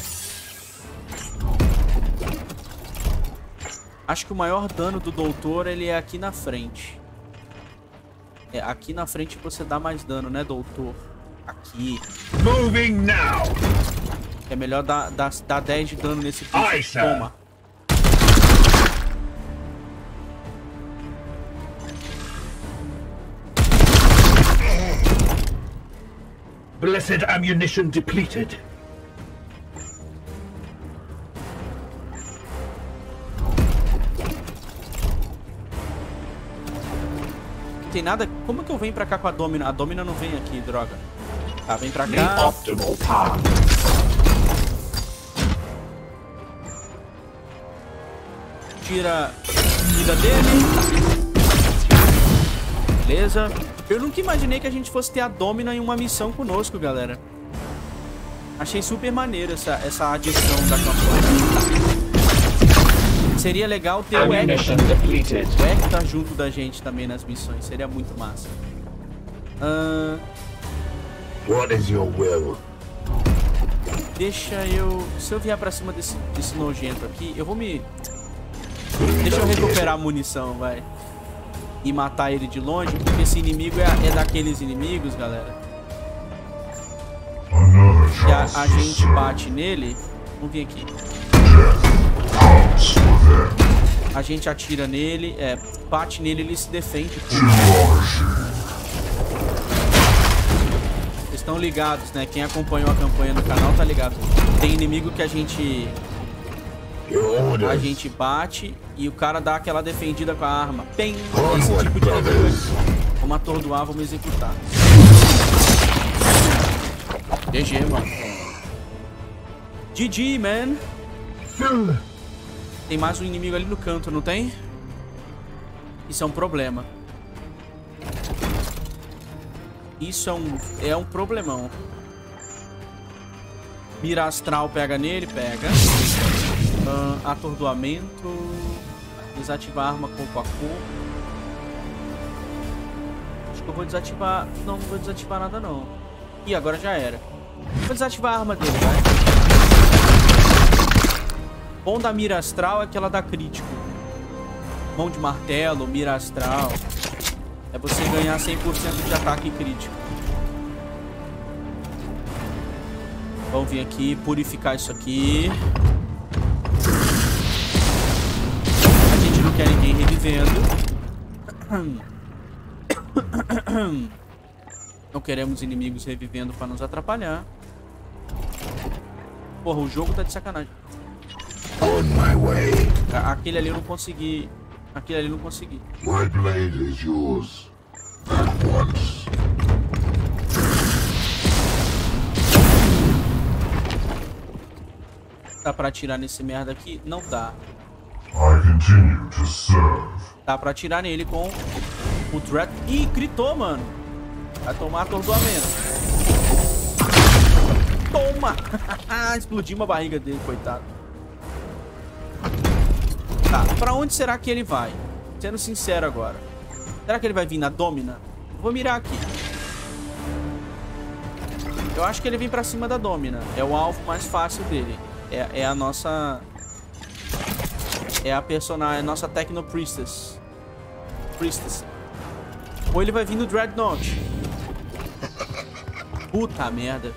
[SPEAKER 1] Acho que o maior dano do doutor, ele é aqui na frente. É, aqui na frente você dá mais dano, né, doutor? Aqui.
[SPEAKER 5] Moving now.
[SPEAKER 1] É melhor dar, dar, dar dez de dano nesse bicho.
[SPEAKER 5] Ai,
[SPEAKER 1] Toma.
[SPEAKER 5] Blessed ammunition depleted.
[SPEAKER 1] Não tem nada. Como que eu venho pra cá com a Domina? A Domina não vem aqui, droga. Tá, vem pra cá.
[SPEAKER 2] Optimal path.
[SPEAKER 1] Tira a vida dele. Beleza. Eu nunca imaginei que a gente fosse ter a Domina em uma missão conosco, galera. Achei super maneiro essa, essa adição da campanha. Seria legal ter o Hector. O Hector junto da gente também nas missões. Seria muito massa. Uh...
[SPEAKER 5] What is your will?
[SPEAKER 1] Deixa eu... Se eu vier pra cima desse, desse nojento aqui, eu vou me... Deixa eu recuperar a munição, vai. E matar ele de longe, porque esse inimigo é, é daqueles inimigos, galera. Que a, a gente bate nele. Vamos vir aqui. A gente atira nele, é, bate nele, ele se defende. Vocês estão ligados, né? Quem acompanhou a campanha no canal tá ligado. Tem inimigo que a gente... A gente bate e o cara dá aquela defendida com a arma. Bem, esse tipo de inimigo. Vamos atordoar, vamos executar. G G, mano. G G, man. Tem mais um inimigo ali no canto, não tem? Isso é um problema. Isso é um, é um problemão. Mira astral pega nele, pega. Uh, atordoamento. Desativar a arma corpo a corpo. Acho que eu vou desativar... Não, não vou desativar nada não. Ih, agora já era. Vou desativar a arma dele, vai. Bom da mira astral é que ela dá crítico. Mão de martelo, mira astral. É você ganhar cem por cento de ataque crítico. Vamos vir aqui, purificar isso aqui. A gente não quer ninguém revivendo. Não queremos inimigos revivendo para nos atrapalhar. Porra, o jogo tá de sacanagem.
[SPEAKER 5] On my way.
[SPEAKER 1] Aquele ali eu não consegui. Aquele ali eu não consegui.
[SPEAKER 6] My blade is yours. At once.
[SPEAKER 1] Dá pra atirar nesse merda aqui? Não dá.
[SPEAKER 6] I continue to serve.
[SPEAKER 1] Dá pra atirar nele com o Dread. Ih, gritou, mano. Vai tomar atordoamento. Toma! Explodimos a barriga dele, coitado. Tá, pra onde será que ele vai? Sendo sincero agora. Será que ele vai vir na Domina? Vou mirar aqui. Eu acho que ele vem pra cima da Domina. É o alvo mais fácil dele. É, é a nossa... É a personagem, é a nossa Techno Priestess. Priestess. Ou ele vai vir no Dreadnought. Puta merda.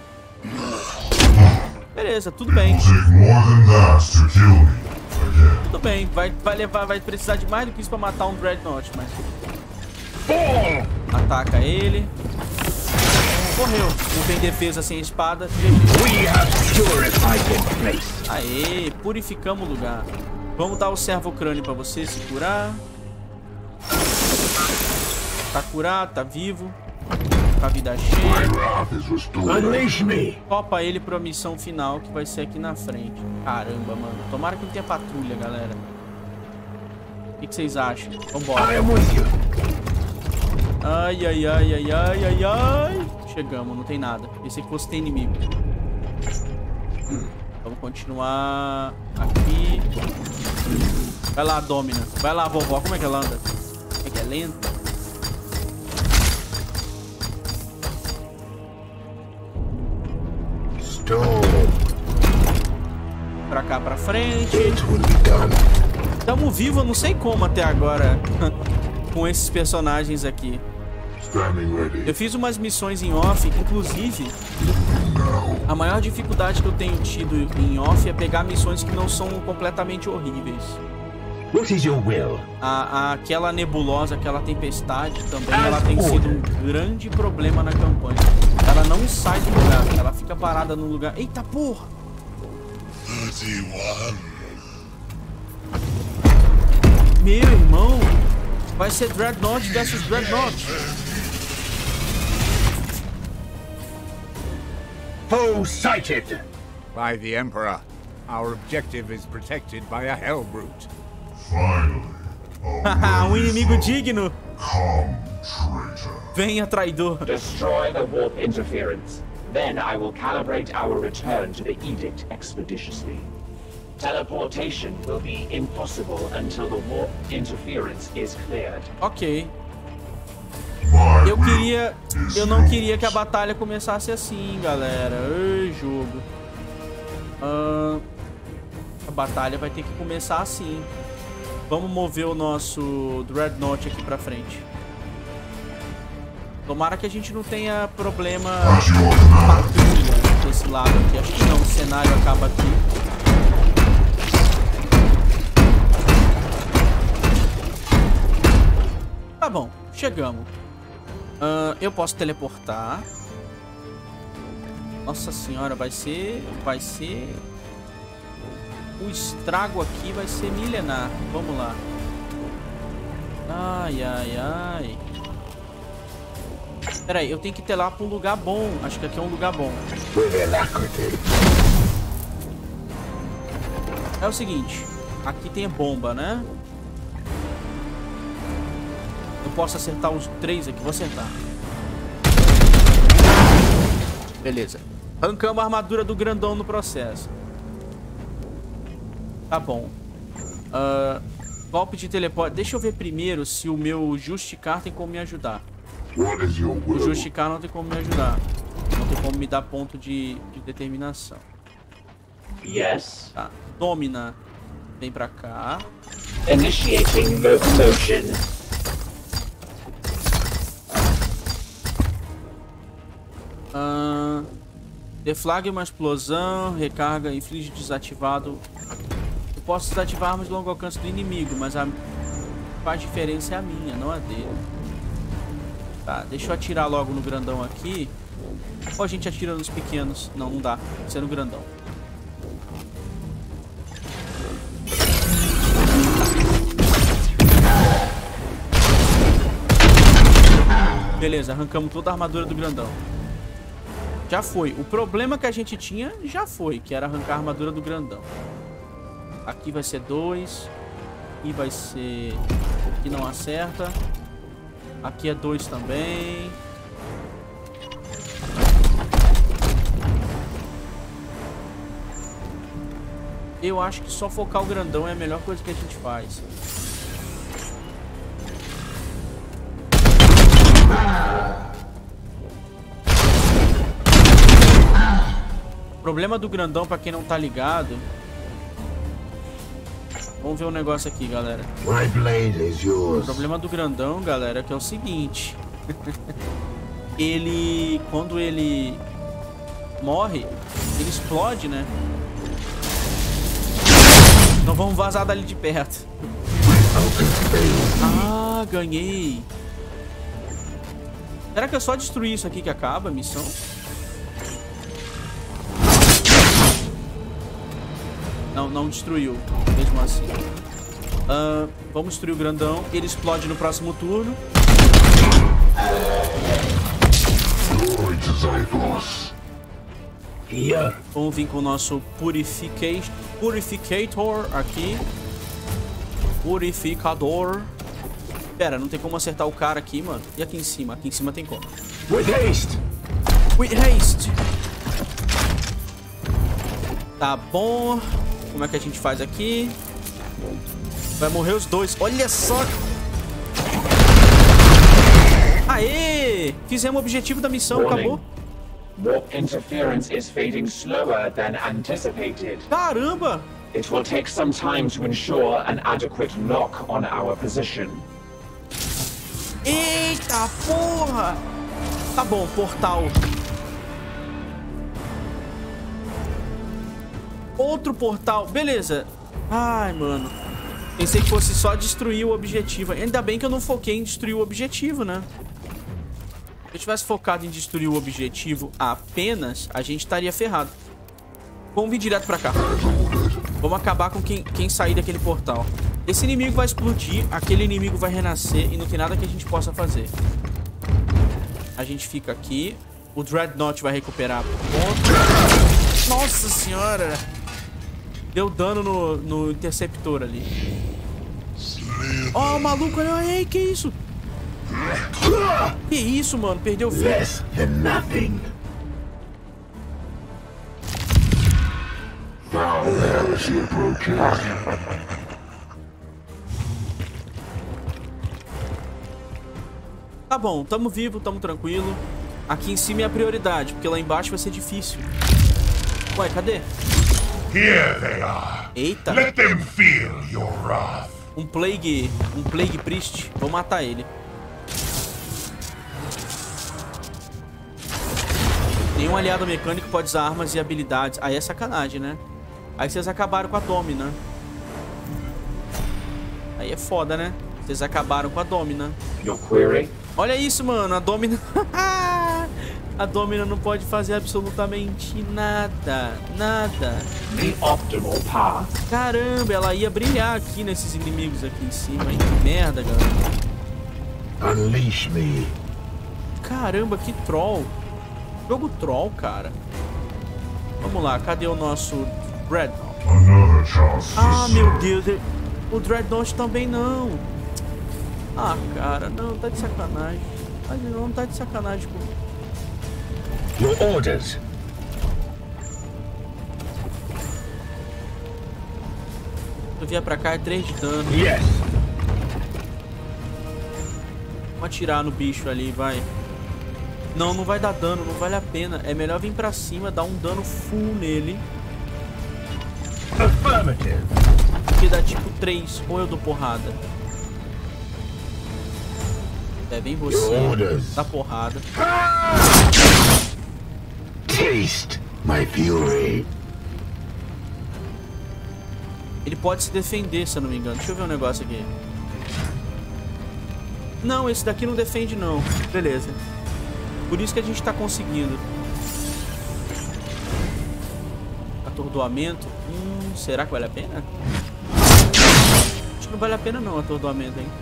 [SPEAKER 1] Beleza, tudo bem. Tudo bem, vai, vai levar, vai precisar de mais do que isso pra matar um Dreadnought, mas... Ataca ele. Morreu. Não tem defesa sem espada. Aê, purificamos o lugar. Vamos dar o servocrânio pra você se curar. Tá curado, tá vivo. com a vida cheia.
[SPEAKER 5] Unleash me.
[SPEAKER 1] Topa ele pra missão final, que vai ser aqui na frente. Caramba, mano. Tomara que não tenha patrulha, galera. O que, que vocês acham? Vambora.
[SPEAKER 5] I am with you.
[SPEAKER 1] Ai, ai, ai, ai, ai, ai, ai. Chegamos, não tem nada. Pensei que fosse ter inimigo. Vamos continuar aqui. Vai lá, Domina. Vai lá, vovó. Como é que ela anda? Como é que é lenta? Pra cá, pra frente. Tamo vivo, eu não sei como até agora. Com esses personagens aqui. Eu fiz umas missões em off, inclusive a maior dificuldade que eu tenho tido em off é pegar missões que não são completamente horríveis.
[SPEAKER 5] What is your will?
[SPEAKER 1] A, a, aquela nebulosa, aquela tempestade também, ela tem sido um grande problema na campanha. Ela não sai do lugar, ela fica parada no lugar. Eita porra! Meu irmão, vai ser Dreadnought versus Dreadnought.
[SPEAKER 5] Foe sighted.
[SPEAKER 4] By the Emperor, our objective is protected by a Hellbrute.
[SPEAKER 6] Finally,
[SPEAKER 1] Haha, um inimigo digno.
[SPEAKER 6] come, traitor.
[SPEAKER 1] Venha, traidor.
[SPEAKER 2] Destroy the warp interference. Then I will calibrate our return to the Edict expeditiously. Teleportation will be impossible until the warp interference is cleared.
[SPEAKER 1] Ok.
[SPEAKER 6] My
[SPEAKER 1] Eu
[SPEAKER 6] will
[SPEAKER 1] queria...
[SPEAKER 6] is
[SPEAKER 1] Eu não
[SPEAKER 6] yours.
[SPEAKER 1] queria que a batalha começasse assim, galera. Ei, jogo. Ah, a batalha vai ter que começar assim. Vamos mover o nosso Dreadnought aqui pra frente. Tomara que a gente não tenha problema
[SPEAKER 6] As your command.
[SPEAKER 1] patrulha desse lado aqui. Acho que não, o cenário acaba aqui. Tá bom, chegamos. Uh, eu posso teleportar. Nossa senhora, vai ser... Vai ser... O estrago aqui vai ser milenar. Vamos lá. Ai, ai, ai. Pera aí, eu tenho que ter lá pra um lugar bom. Acho que aqui é um lugar bom. É o seguinte. Aqui tem bomba, né? Eu posso acertar os três aqui. Vou acertar. Beleza. Arrancamos a armadura do grandão no processo. Tá bom. Uh, golpe de teleporte. Deixa eu ver primeiro se o meu Justicar tem como me ajudar.
[SPEAKER 6] What is your
[SPEAKER 1] O
[SPEAKER 6] will?
[SPEAKER 1] Justicar não tem como me ajudar. Não tem como me dar ponto de, de determinação.
[SPEAKER 2] Yes.
[SPEAKER 1] Tá. Domina. Vem pra cá.
[SPEAKER 2] Initiating locomotion.
[SPEAKER 1] Uh, deflague uma explosão. Recarga, inflige desativado. Eu posso desativar armas de longo alcance do inimigo, mas a faz diferença é a minha, não a dele. Tá, deixa eu atirar logo no grandão aqui. Ou a gente atira nos pequenos? Não, não dá. Tem que ser no grandão. Beleza, arrancamos toda a armadura do grandão. Já foi. O problema que a gente tinha já foi, que era arrancar a armadura do grandão. Aqui vai ser dois. Aqui vai ser... Aqui não acerta. Aqui é dois também. Eu acho que só focar o grandão é a melhor coisa que a gente faz. O problema do grandão, pra quem não tá ligado... Vamos ver um negócio aqui, galera.
[SPEAKER 5] My blade is
[SPEAKER 1] O
[SPEAKER 5] yours.
[SPEAKER 1] problema do grandão, galera, é que é o seguinte. Ele... Quando ele... morre, ele explode, né? Então vamos vazar dali de perto. Ah, ganhei. Será que é só destruir isso aqui que acaba a missão? Não, não destruiu, mesmo assim. Uh, vamos destruir o grandão. Ele explode no próximo turno.
[SPEAKER 6] Glory to Zyphos.
[SPEAKER 5] Here.
[SPEAKER 1] Vamos vir com o nosso purifica Purificator aqui. Purificador. Pera, não tem como acertar o cara aqui, mano. E aqui em cima? Aqui em cima tem como.
[SPEAKER 5] With haste.
[SPEAKER 1] With haste. Tá bom. Como é que a gente faz aqui? Vai morrer os dois. Olha só. Aê! Fizemos o objetivo da missão, acabou.
[SPEAKER 2] Warp interference is fading slower than anticipated.
[SPEAKER 1] Caramba!
[SPEAKER 2] It will take some time to ensure an adequate lock on our position.
[SPEAKER 1] Eita porra! Tá bom, portal. Outro portal. Beleza. Ai, mano. Pensei que fosse só destruir o objetivo. Ainda bem que eu não foquei em destruir o objetivo, né? Se eu tivesse focado em destruir o objetivo apenas, a gente estaria ferrado. Vamos vir direto pra cá. Vamos acabar com quem, quem sair daquele portal. Esse inimigo vai explodir, aquele inimigo vai renascer e não tem nada que a gente possa fazer. A gente fica aqui. O Dreadnought vai recuperar ponto. Nossa senhora! Deu dano no, no interceptor ali. Ó, oh, o maluco, olha aí, que isso? Que isso, mano? Perdeu o fio.
[SPEAKER 5] Less than nothing.
[SPEAKER 6] Foul heresy approaching.
[SPEAKER 1] Tá bom, tamo vivo, tamo tranquilo. Aqui em cima é a prioridade, porque lá embaixo vai ser difícil. Ué, cadê?
[SPEAKER 6] Here they are.
[SPEAKER 1] Eita.
[SPEAKER 6] Let them feel your wrath.
[SPEAKER 1] Um Plague... Um Plague Priest. Vou matar ele. Nenhum aliado mecânico pode usar armas e habilidades. Aí é sacanagem, né? Aí vocês acabaram com a Domina. Aí é foda, né? Vocês acabaram com a Domina.
[SPEAKER 2] Your query?
[SPEAKER 1] Olha isso, mano. A Domina... A Domina não pode fazer absolutamente nada. Nada.
[SPEAKER 2] The optimal path.
[SPEAKER 1] Caramba, ela ia brilhar aqui nesses inimigos aqui em cima. Hein? Que merda, galera.
[SPEAKER 5] Unleash me.
[SPEAKER 1] Caramba, que troll. Jogo troll, cara. Vamos lá, cadê o nosso Dreadnought?
[SPEAKER 6] Another chance to
[SPEAKER 1] Ah, meu
[SPEAKER 6] serve.
[SPEAKER 1] Deus. O Dreadnought também não. Ah, cara, não, tá de sacanagem. Tá de- Não tá de sacanagem com...
[SPEAKER 5] Your orders.
[SPEAKER 1] Se eu vier pra cá é três de dano.
[SPEAKER 5] Yes.
[SPEAKER 1] Vamos atirar no bicho ali, vai. Não, não vai dar dano, não vale a pena. É melhor vir pra cima, dar um dano full nele.
[SPEAKER 5] Affirmative.
[SPEAKER 1] Que dá tipo três, ou eu dou porrada. É, vem você,
[SPEAKER 5] Orders.
[SPEAKER 1] dá porrada.
[SPEAKER 5] Taste my fury.
[SPEAKER 1] Ele pode se defender, se eu não me engano. Deixa eu ver um negócio aqui. Não, esse daqui não defende não. Beleza. Por isso que a gente tá conseguindo. Atordoamento. Hum, será que vale a pena? Acho que não vale a pena não, atordoamento, hein?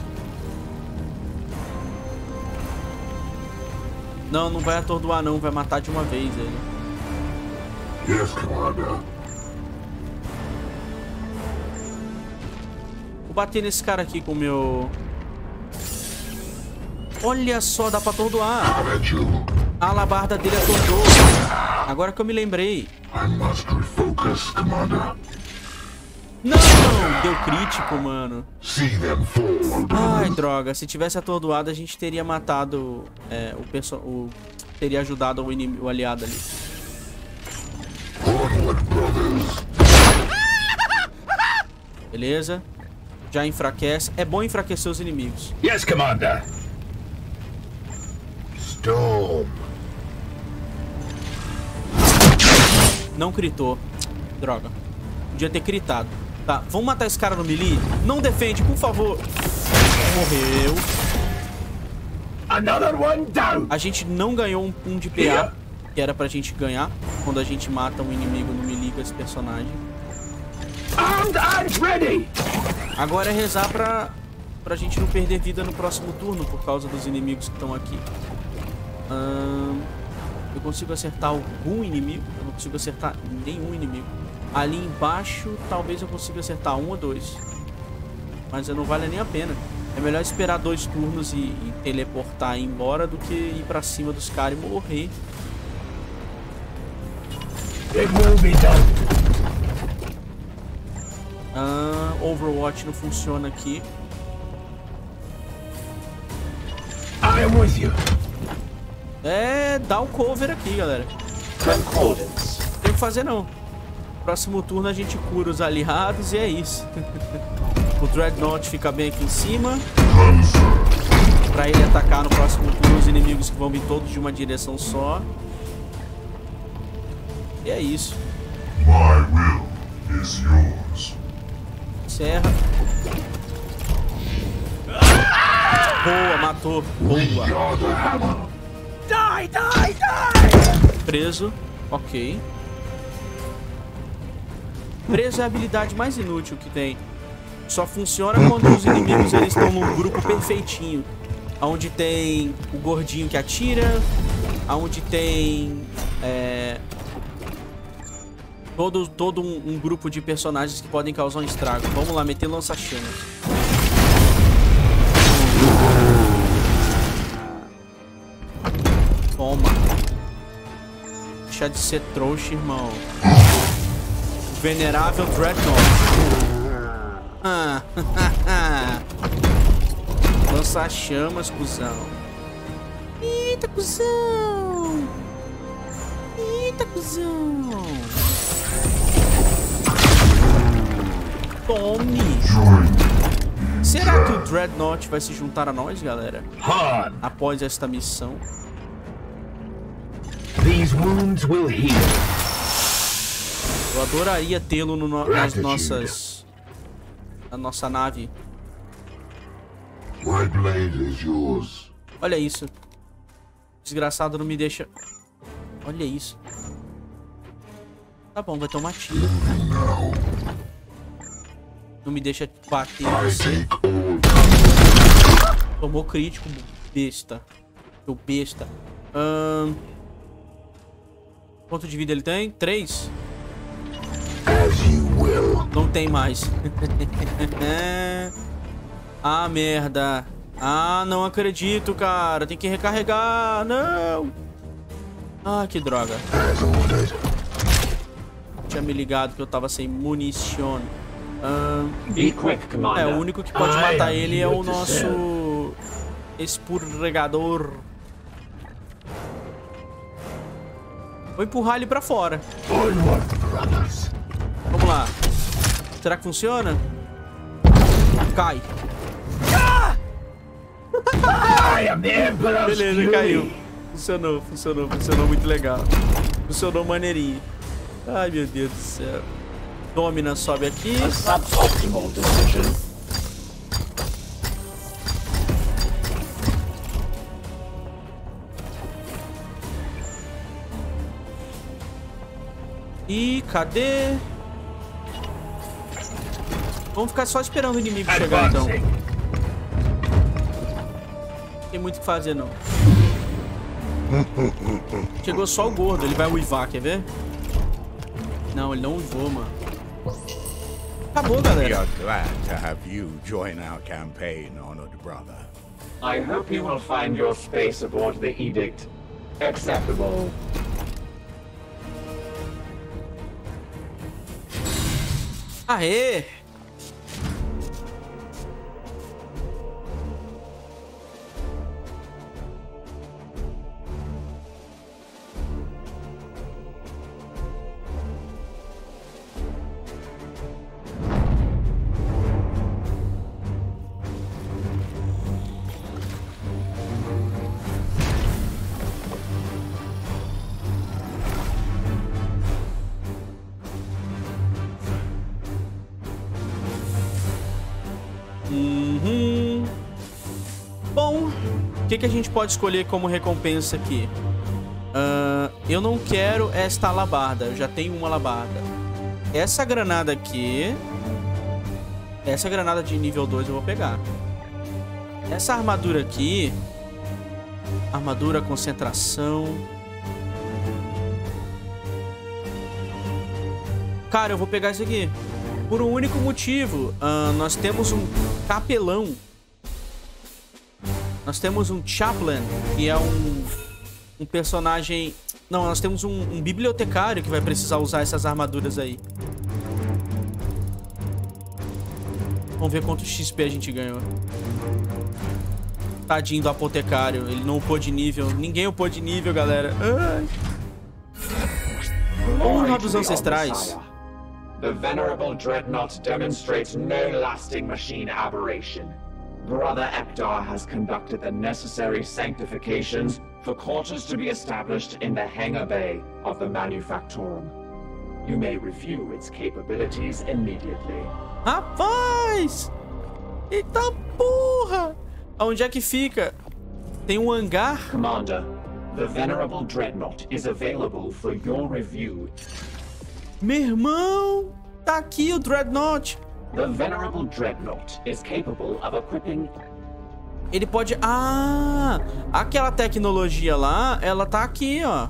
[SPEAKER 1] Não, não vai atordoar não, vai matar de uma vez ele.
[SPEAKER 6] Yes, Commander.
[SPEAKER 1] Vou bater nesse cara aqui com o meu... Olha só, dá pra atordoar.
[SPEAKER 6] Have at you.
[SPEAKER 1] A alabarda dele atordou. Agora que eu me lembrei.
[SPEAKER 6] I must refocus, Commander.
[SPEAKER 1] Não, deu crítico, mano.
[SPEAKER 6] See them fall,
[SPEAKER 1] Ai,
[SPEAKER 6] brothers.
[SPEAKER 1] droga. Se tivesse atordoado, a gente teria matado é, o pessoal. O... Teria ajudado o, inimigo, o aliado ali.
[SPEAKER 6] Onward, brothers.
[SPEAKER 1] Beleza. Já enfraquece. É bom enfraquecer os inimigos.
[SPEAKER 5] Yes, Commander. Storm.
[SPEAKER 1] Não critou. Droga. Podia ter critado. Tá, vamos matar esse cara no melee? Não defende, por favor. Morreu.
[SPEAKER 5] Another one down.
[SPEAKER 1] A gente não ganhou um, um de P A, que era pra gente ganhar quando a gente mata um inimigo no melee com esse personagem.
[SPEAKER 5] Armed and ready.
[SPEAKER 1] Agora é rezar pra, pra gente não perder vida no próximo turno por causa dos inimigos que estão aqui. Hum, eu consigo acertar algum inimigo? Eu não consigo acertar nenhum inimigo. Ali embaixo, talvez eu consiga acertar um ou dois. Mas não vale nem a pena. É melhor esperar dois turnos e, e teleportar e ir embora do que ir pra cima dos caras e morrer.
[SPEAKER 5] It will be done.
[SPEAKER 1] Ah, Overwatch não funciona aqui.
[SPEAKER 5] I am with you.
[SPEAKER 1] É, dá o cover aqui, galera.
[SPEAKER 2] Concordance.
[SPEAKER 1] Não tem o que fazer, não. Próximo turno a gente cura os aliados e é isso. O Dreadnought fica bem aqui em cima. Pra ele atacar no próximo turno os inimigos que vão vir todos de uma direção só. E é isso.
[SPEAKER 6] My will is yours.
[SPEAKER 1] Serra. Boa, matou. Boa.
[SPEAKER 5] Die, die, die!
[SPEAKER 1] Preso. Ok. Preso é a habilidade mais inútil que tem. Só funciona quando os inimigos eles estão num grupo perfeitinho. Onde tem o gordinho que atira. Onde tem... É... Todo, todo um, um grupo de personagens que podem causar um estrago. Vamos lá, meter lança-chamas. Toma. Deixa de ser trouxa, irmão. Venerável Dreadnought. Ah, lança-chamas, cuzão. Eita, cuzão. Eita, cuzão. Tome. Será que o Dreadnought vai se juntar a nós, galera?
[SPEAKER 5] Han.
[SPEAKER 1] Após esta missão.
[SPEAKER 5] These wounds will heal.
[SPEAKER 1] Eu adoraria tê-lo no, nas nossas... Na nossa nave.
[SPEAKER 6] My blade is yours.
[SPEAKER 1] Olha isso. Desgraçado não me deixa... Olha isso. Tá bom, vai tomar tiro. Não me deixa bater em você. Tomou crítico, besta. Seu besta. Ahn... Quanto de vida ele tem? Três. Não tem mais. Ah, merda. Ah, não acredito, cara. Tem que recarregar. Não. Ah, que droga. Tinha me ligado que eu tava sem munição. Ah,
[SPEAKER 2] Be quick, Commander.
[SPEAKER 1] é, o único que pode matar ele é o nosso expurgador. Vou empurrar ele pra fora. Vamos lá. Será que funciona? Cai. Beleza, caiu. Funcionou, funcionou, funcionou muito legal. Funcionou maneirinho. Ai, meu Deus do céu. Domina sobe aqui.
[SPEAKER 2] A suboptimal decision.
[SPEAKER 1] E cadê? Vamos ficar só esperando o inimigo chegar, então. Não tem muito o que fazer, não. Chegou só o gordo, ele vai uivar, quer ver? Não, ele não uivou, mano. Acabou,
[SPEAKER 4] We
[SPEAKER 1] galera.
[SPEAKER 4] are glad to have you join our campaign, honored brother.
[SPEAKER 2] I hope you will find your space aboard the Edict acceptable.
[SPEAKER 1] Aê! Uhum. Bom, o que, que a gente pode escolher como recompensa aqui? Uh, eu não quero esta alabarda, eu já tenho uma alabarda. Essa granada aqui, essa granada de nível dois eu vou pegar. Essa armadura aqui, Armadura, concentração. Cara, eu vou pegar isso aqui. Por um único motivo. Uh, nós temos um capelão. Nós temos um chaplain, que é um, um personagem... Não, nós temos um, um bibliotecário que vai precisar usar essas armaduras aí. Vamos ver quanto X P a gente ganhou. Tadinho do apotecário. Ele não upou de nível. Ninguém upou de nível, galera. Ai. Honra dos ancestrais.
[SPEAKER 2] The venerable dreadnought demonstrates no lasting machine aberration. Brother Ekdar has conducted the necessary sanctifications for quarters to be established in the hangar bay of the Manufactorum. You may review its capabilities immediately.
[SPEAKER 1] Rapaz! Eita porra! Onde é que fica? Tem um hangar?
[SPEAKER 2] Commander, the venerable dreadnought is available for your review.
[SPEAKER 1] Meu irmão! Tá aqui o Dreadnought.
[SPEAKER 2] The venerable dreadnought is capable of equipping...
[SPEAKER 1] Ele pode... Ah! Aquela tecnologia lá, ela tá aqui, ó.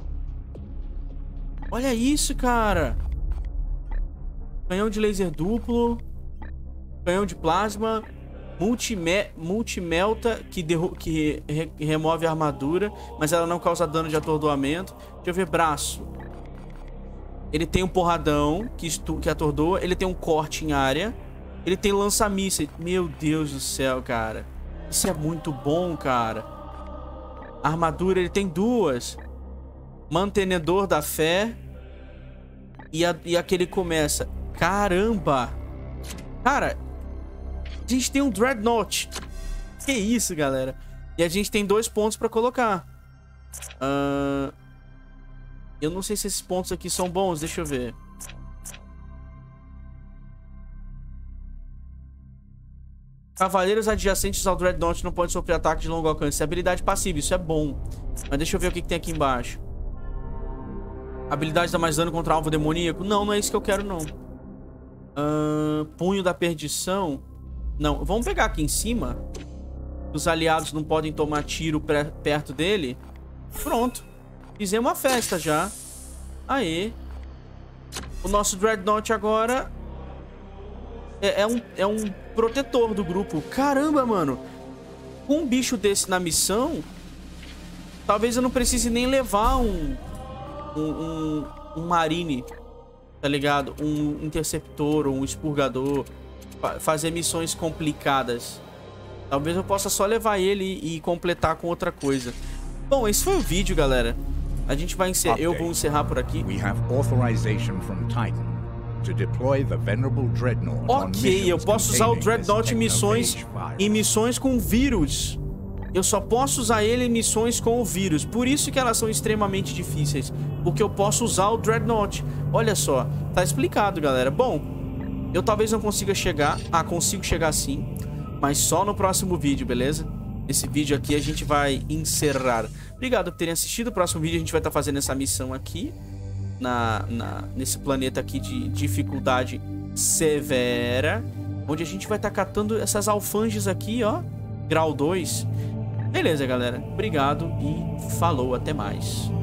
[SPEAKER 1] Olha isso, cara. Canhão de laser duplo. Canhão de plasma. Multime... Multimelta, que, derru... que re... remove a armadura, mas ela não causa dano de atordoamento. Deixa eu ver, braço. Ele tem um porradão que, estu... que atordoa. Ele tem um corte em área. Ele tem lança-mísseis. Meu Deus do céu, cara. Isso é muito bom, cara. A armadura, ele tem duas. Mantenedor da fé. E, a... e aquele começa. Caramba. Cara, a gente tem um Dreadnought. Que isso, galera. E a gente tem dois pontos pra colocar. Ahn... Uh... Eu não sei se esses pontos aqui são bons. Deixa eu ver. Cavaleiros adjacentes ao Dreadnought não podem sofrer ataque de longo alcance. Isso é habilidade passiva. Isso é bom. Mas deixa eu ver o que, que tem aqui embaixo. Habilidade dá mais dano contra alvo demoníaco? Não, não é isso que eu quero, não. Uh, punho da perdição. Não, vamos pegar aqui em cima. Os aliados não podem tomar tiro perto dele. Pronto. Fizemos uma festa já. Aê. O nosso Dreadnought agora é, é, um, é um protetor do grupo. Caramba, mano. Com um bicho desse na missão, talvez eu não precise nem levar um um, um, um marine, tá ligado? Um interceptor ou um expurgador. Fazer missões complicadas. Talvez eu possa só levar ele e, e completar com outra coisa. Bom, esse foi o vídeo, galera. A gente vai encerrar. Eu vou encerrar por aqui.
[SPEAKER 4] We have authorization from Titan to deploy the venerable dreadnought.
[SPEAKER 1] Ok, eu posso usar o Dreadnought em missões em missões com vírus. Eu só posso usar ele em missões com o vírus. Por isso que elas são extremamente difíceis. Porque eu posso usar o Dreadnought. Olha só, tá explicado, galera. Bom, eu talvez não consiga chegar. Ah, consigo chegar sim, mas só no próximo vídeo, beleza? Esse vídeo aqui a gente vai encerrar. Obrigado por terem assistido. O próximo vídeo a gente vai estar fazendo essa missão aqui na, na, nesse planeta aqui de dificuldade severa, onde a gente vai estar catando essas alfanges aqui, ó, grau dois. Beleza, galera. Obrigado e falou. Até mais.